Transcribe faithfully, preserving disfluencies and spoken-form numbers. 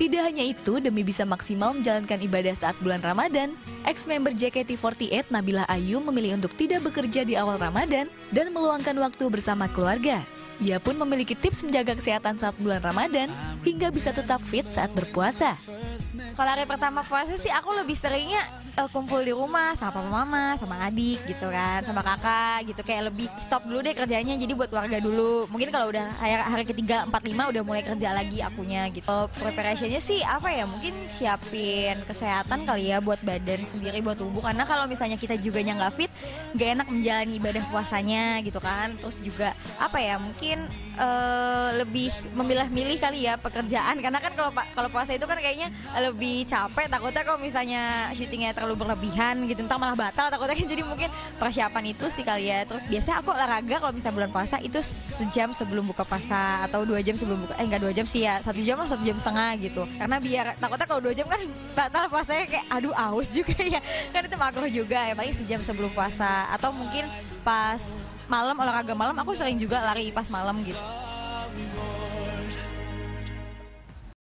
Tidak hanya itu, demi bisa maksimal menjalankan ibadah saat bulan Ramadan, ex-member J K T empat delapan Nabila Ayu memilih untuk tidak bekerja di awal Ramadan dan meluangkan waktu bersama keluarga. Ia pun memiliki tips menjaga kesehatan saat bulan Ramadan hingga bisa tetap fit saat berpuasa. Kalau hari pertama puasa sih aku lebih seringnya uh, kumpul di rumah sama papa mama, sama adik gitu kan, sama kakak gitu. Kayak lebih stop dulu deh kerjanya, jadi buat warga dulu. Mungkin kalau udah hari, hari ketiga, empat, lima udah mulai kerja lagi akunya gitu. Preparationnya sih apa ya, mungkin siapin kesehatan kali ya buat badan sendiri, buat tubuh. Karena kalau misalnya kita juga nggak fit, nggak enak menjalani ibadah puasanya gitu kan. Terus juga apa ya, mungkin uh, lebih memilah-milih kali ya pekerjaan. Karena kan kalau kalau puasa itu kan kayaknya lebih capek, takutnya kalau misalnya syutingnya terlalu berlebihan gitu, entah malah batal takutnya kan. Jadi mungkin persiapan itu sih kali ya. Terus biasanya aku olahraga kalau misalnya bulan puasa itu sejam sebelum buka puasa atau dua jam sebelum buka, eh enggak dua jam sih ya, satu jam lah, satu jam setengah gitu. Karena biar takutnya kalau dua jam kan batal puasanya, kayak aduh aus juga ya, kan itu makruh juga ya. Paling sejam sebelum puasa atau mungkin pas malam, olahraga malam aku sering juga lari pas malam gitu.